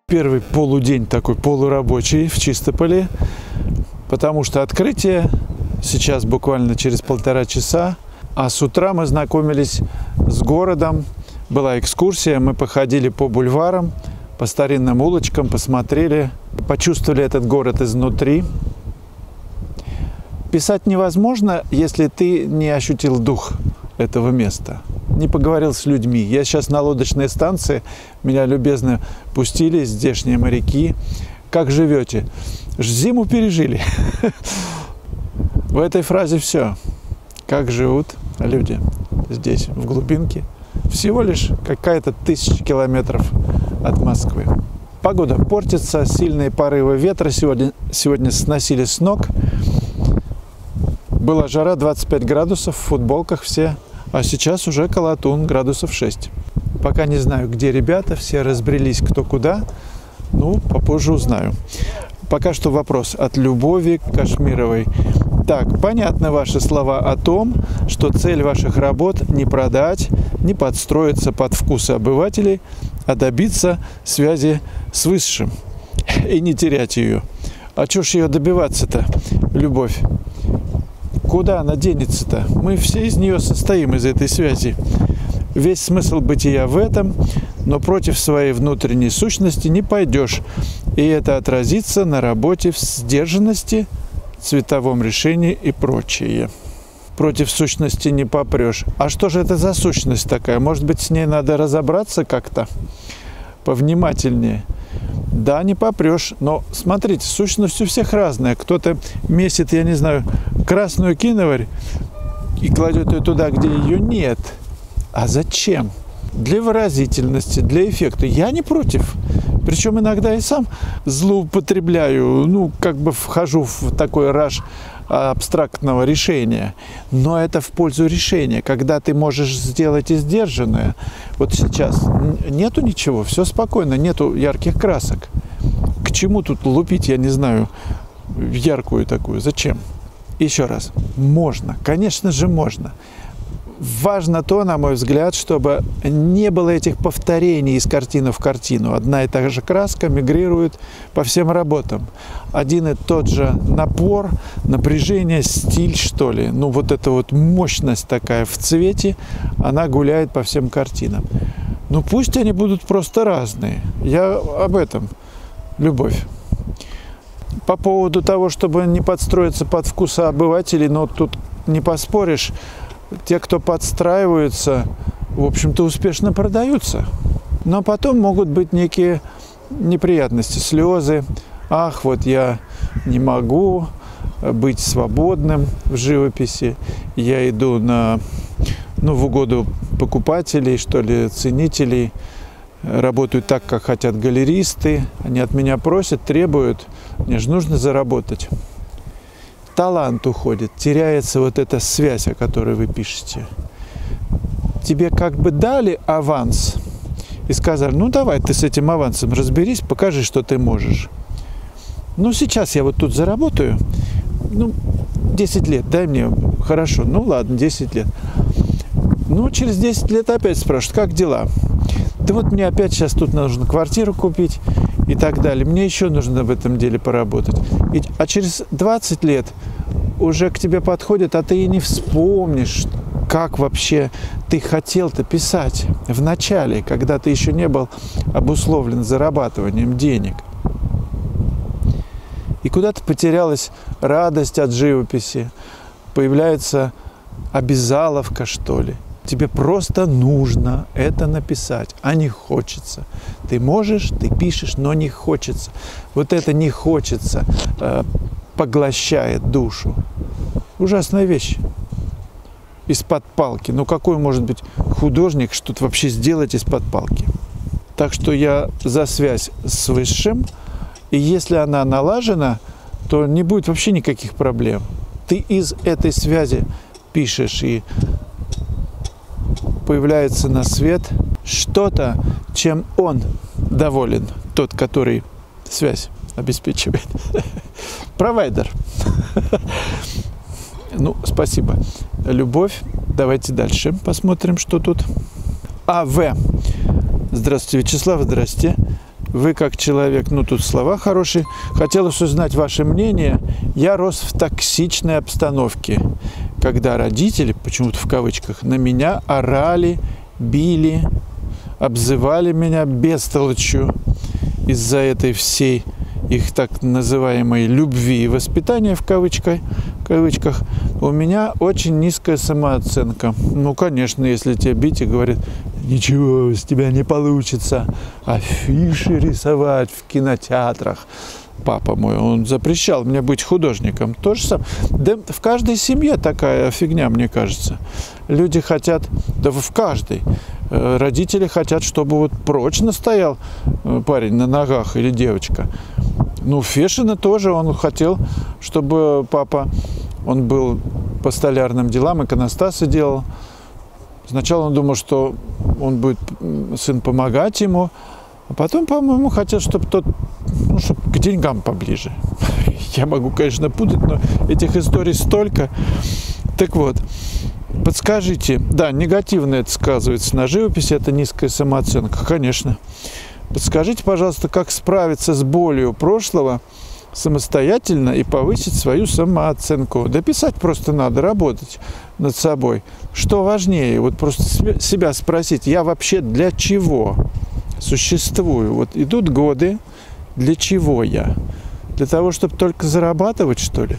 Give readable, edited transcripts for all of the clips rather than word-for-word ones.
Первый полудень такой полурабочий в Чистополе, потому что открытие сейчас буквально через 1,5 часа, а с утра мы знакомились с городом, была экскурсия, мы походили по бульварам, по старинным улочкам, посмотрели, почувствовали этот город изнутри. Писать невозможно, если ты не ощутил дух этого места, не поговорил с людьми. Я сейчас на лодочной станции, меня любезно пустили здешние моряки. Как живете? Зиму пережили. В этой фразе все. Как живут люди здесь, в глубинке. Всего лишь какая-то 1000 километров от Москвы. Погода портится, сильные порывы ветра сегодня сносили с ног. Была жара 25 градусов, в футболках все, а сейчас уже колотун градусов 6. Пока не знаю, где ребята, все разбрелись кто куда, ну, попозже узнаю. Пока что вопрос от Любови Кашмировой. Так, понятны ваши слова о том, что цель ваших работ не продать, не подстроиться под вкусы обывателей, а добиться связи с Высшим и не терять ее. А чё ж ее добиваться-то, Любовь? Куда она денется-то? Мы все из нее состоим, из этой связи. Весь смысл бытия в этом, но против своей внутренней сущности не пойдешь. И это отразится на работе в сдержанности, цветовом решении и прочее. Против сущности не попрешь. А что же это за сущность такая? Может быть, с ней надо разобраться как-то повнимательнее? Да, не попрешь, но смотрите, сущность у всех разная. Кто-то месит, я не знаю, красную киноварь и кладет ее туда, где ее нет. А зачем? Для выразительности, для эффекта. Я не против. Причем иногда и сам злоупотребляю, ну, как бы вхожу в такой раж абстрактного решения. Но это в пользу решения, когда ты можешь сделать и сдержанное. Вот сейчас нету ничего, все спокойно, нету ярких красок. К чему тут лупить, я не знаю, яркую такую? Зачем? Еще раз, можно, конечно же можно. Важно то, на мой взгляд, чтобы не было этих повторений из картины в картину. Одна и та же краска мигрирует по всем работам. Один и тот же напор, напряжение, стиль, что ли. Ну, вот эта вот мощность такая в цвете, она гуляет по всем картинам. Ну, пусть они будут просто разные. Я об этом, Любовь. По поводу того, чтобы не подстроиться под вкусы обывателей, но тут не поспоришь. Те, кто подстраиваются, в общем-то, успешно продаются. Но потом могут быть некие неприятности, слезы. Ах, вот я не могу быть свободным в живописи. Я иду в угоду покупателей, что ли, ценителей. Работаю так, как хотят галеристы. Они от меня просят, требуют. Мне же нужно заработать. Талант уходит, теряется вот эта связь, о которой вы пишете. Тебе как бы дали аванс и сказали, ну давай ты с этим авансом разберись, покажи, что ты можешь. Ну сейчас я вот тут заработаю, 10 лет, дай мне, хорошо, ну ладно, 10 лет. Ну через 10 лет опять спрашивают, как дела? Да вот мне опять сейчас тут нужно квартиру купить и так далее. Мне еще нужно в этом деле поработать. А через 20 лет уже к тебе подходят, а ты и не вспомнишь, как вообще ты хотел-то писать в начале, когда ты еще не был обусловлен зарабатыванием денег. И куда-то потерялась радость от живописи, появляется обязаловка, что ли. Тебе просто нужно это написать, а не хочется. Ты можешь, ты пишешь, но не хочется. Вот это не хочется поглощает душу. Ужасная вещь. Из-под палки. Ну какой может быть художник что-то вообще сделать из-под палки? Так что я за связь с Высшим. И если она налажена, то не будет вообще никаких проблем. Ты из этой связи пишешь, и появляется на свет что-то, чем он доволен, тот, который связь обеспечивает. Провайдер. Ну, спасибо. Любовь. Давайте дальше посмотрим, что тут. А.В. Здравствуйте, Вячеслав, здрасте. Вы как человек, ну тут слова хорошие. Хотелось узнать ваше мнение. Я рос в токсичной обстановке, когда родители, почему-то в кавычках, на меня орали, били, обзывали меня бестолочью из-за этой всей их так называемой любви и воспитания в кавычках, у меня очень низкая самооценка. Ну, конечно, если тебя бить и говорят, ничего с тебя не получится, афиши рисовать в кинотеатрах. Папа мой, он запрещал мне быть художником. То же самое. Да в каждой семье такая фигня, мне кажется. Люди хотят, да в каждой. Родители хотят, чтобы вот прочно стоял парень на ногах или девочка. Ну, Фешина тоже, он хотел, чтобы папа, он был по столярным делам, иконостасы делал. Сначала он думал, что он будет, сын, помогать ему, а потом, по-моему, хотел, чтобы тот, ну, чтобы к деньгам поближе. Я могу, конечно, путать, но этих историй столько. Так вот, подскажите, да, негативно это сказывается на живописи, это низкая самооценка, конечно. Подскажите, пожалуйста, как справиться с болью прошлого самостоятельно и повысить свою самооценку. Да писать просто надо, работать над собой. Что важнее, вот просто себя спросить, я вообще для чего существую? Вот идут годы, для чего я? Для того, чтобы только зарабатывать, что ли?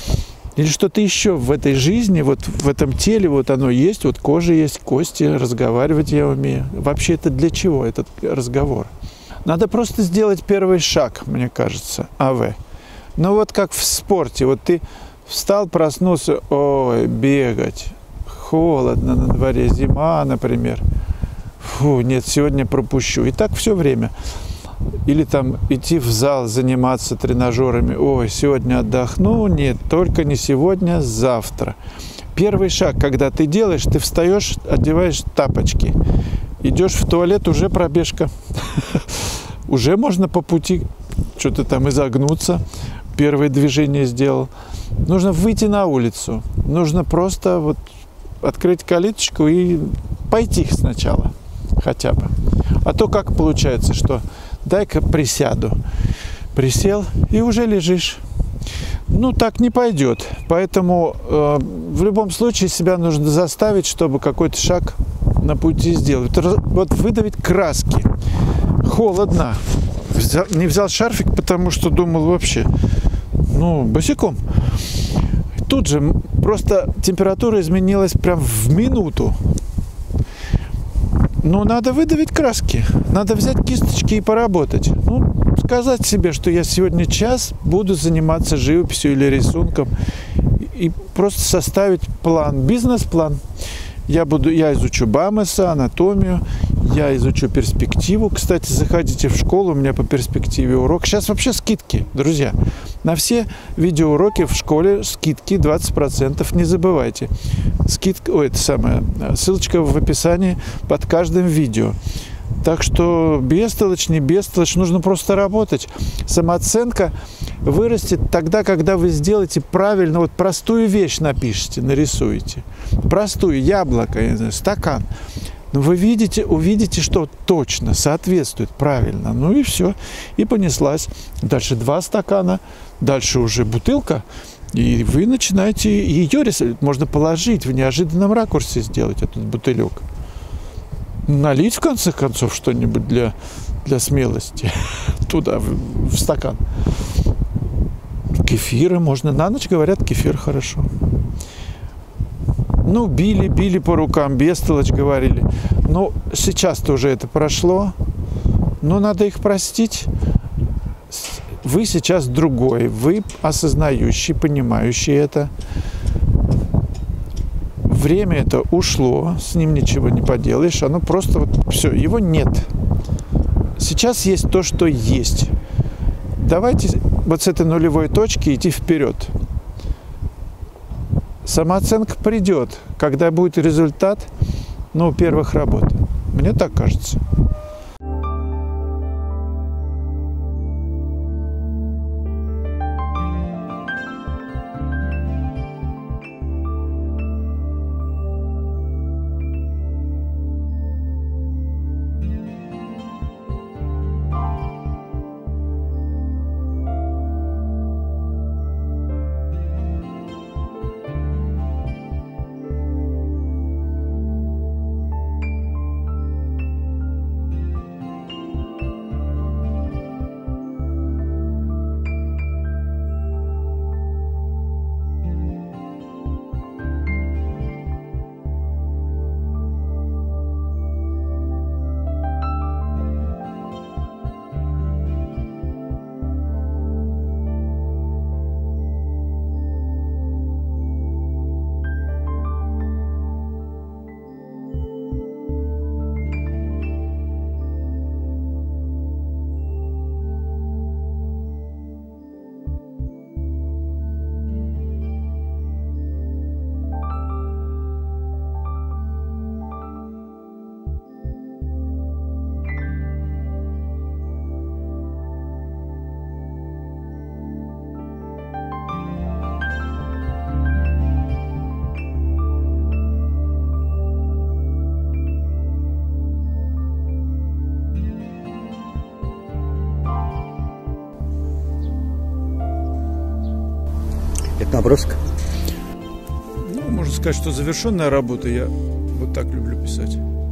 Или что-то еще в этой жизни, вот в этом теле, вот оно есть, вот кожа есть, кости, разговаривать я умею. Вообще это для чего, этот разговор? Надо просто сделать первый шаг, мне кажется, АВ. Ну вот как в спорте, вот ты встал, проснулся, ой, бегать, холодно на дворе, зима, например. Фу, нет, сегодня пропущу. И так все время. Или там идти в зал, заниматься тренажерами. Ой, сегодня отдохну. Нет, только не сегодня, завтра. Первый шаг, когда ты делаешь, ты встаешь, одеваешь тапочки. Идешь в туалет, уже пробежка. Уже можно по пути что-то там изогнуться. Первое движение сделал. Нужно выйти на улицу. Нужно просто вот открыть калиточку и пойти сначала хотя бы. А то как получается, что дай-ка присяду. Присел и уже лежишь. Ну, так не пойдет. Поэтому в любом случае себя нужно заставить, чтобы какой-то шаг на пути сделать. Вот выдавить краски. Холодно. Не взял шарфик, потому что думал вообще, ну, босиком. Тут же просто температура изменилась прям в минуту. Ну, надо выдавить краски. Надо взять кисточки и поработать. Ну, сказать себе, что я сегодня час буду заниматься живописью или рисунком. И просто составить план, бизнес-план. Я изучу Бамеса, анатомию, я изучу перспективу. Кстати, заходите в школу, у меня по перспективе урок. Сейчас вообще скидки, друзья. На все видеоуроки в школе скидки 20%, не забывайте. Скидка, ссылочка в описании под каждым видео. Так что бестолочь, не бестолочь, нужно просто работать. Самооценка вырастет тогда, когда вы сделаете правильно, вот простую вещь напишите, нарисуете. Простую, яблоко, я не знаю, стакан. Но вы увидите, что точно соответствует правильно. Ну и все, и понеслась. Дальше 2 стакана, дальше уже бутылка. И вы начинаете ее рисовать. Можно положить в неожиданном ракурсе, сделать этот бутылек. Налить, в конце концов, что-нибудь для смелости туда, в стакан. Кефира можно. На ночь, говорят, кефир хорошо. Ну, били по рукам, бестолочь говорили. Но сейчас-то уже это прошло. Но надо их простить. Вы сейчас другой. Вы осознающий, понимающий это. Время это ушло, с ним ничего не поделаешь, оно просто вот все, его нет. Сейчас есть то, что есть. Давайте вот с этой нулевой точки идти вперед. Самооценка придет, когда будет результат, ну, первых работ. Мне так кажется. набросок? Ну, можно сказать, что завершенная работа. Я вот так люблю писать.